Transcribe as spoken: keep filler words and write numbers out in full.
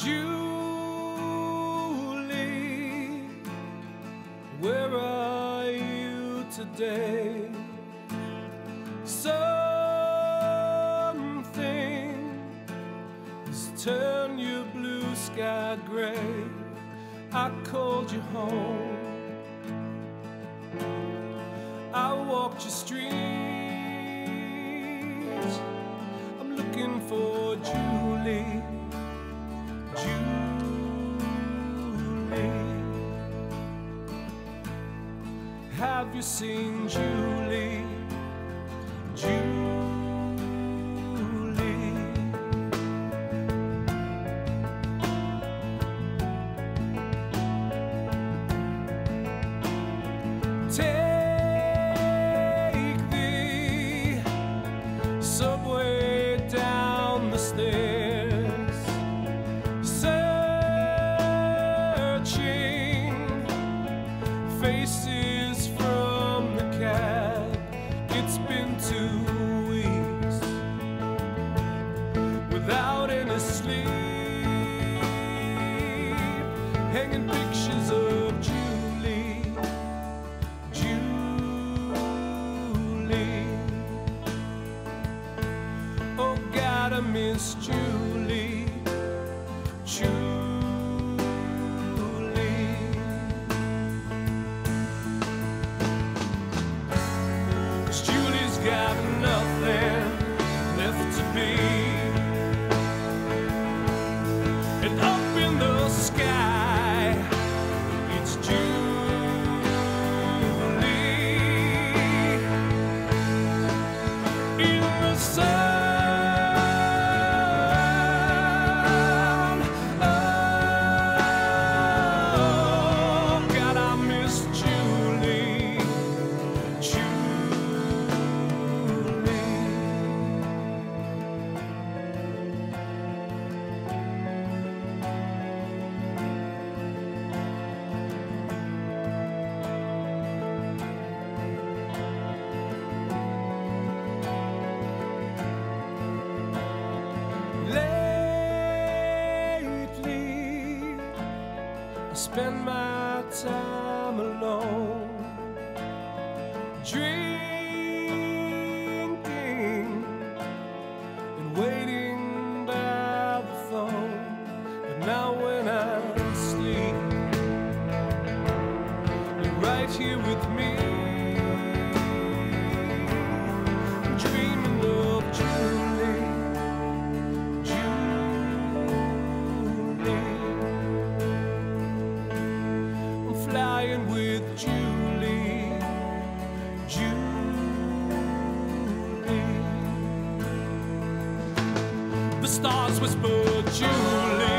Julie, where are you today? Something has turned your blue sky gray. I called you home, I walked your streets, I'm looking for Julie. Julie, have you seen Julie? Julie, take the subway down the stairs, searching faces from the cab. It's been two weeks without any sleep, hanging pictures of Julie. Julie, oh God, I miss Julie. Julie, 'cause Julie's got nothing left to be, and up in the sky it's Julie. In the sun, oh God, I miss Julie. I spend my time alone, drinking and waiting by the phone. But now when I sleep, you're right here with me. I'm dreaming of Julie. Flying with Julie, Julie. The stars whisper Julie.